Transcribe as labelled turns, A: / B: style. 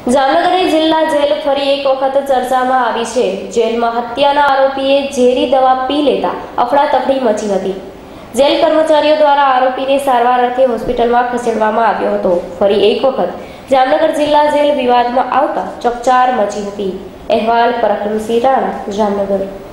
A: જામનગરની જિલ્લા જેલ ફરી એક વખત ચર્ચામાં આવી છે। જેલમાં હત્યાના આરોપીએ ઝેરી દવા પી લેતા અફડાતફડી મચી હતી। જેલ કર્મચારીઓ દ્વારા આરોપીને સારવાર અર્થે હોસ્પિટલમાં ખસેડવામાં આવ્યો હતો। ફરી એક વખત જામનગર જિલ્લા જેલ વિવાદમાં આવતા ચકચાર મચી હતી। અહેવાલ પરાક્રમસિંહ રાણા, જામનગર।